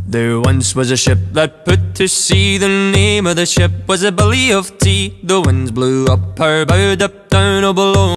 There once was a ship that put to sea. The name of the ship was a Billy of Tea. The winds blew up her bow, up down, oh below.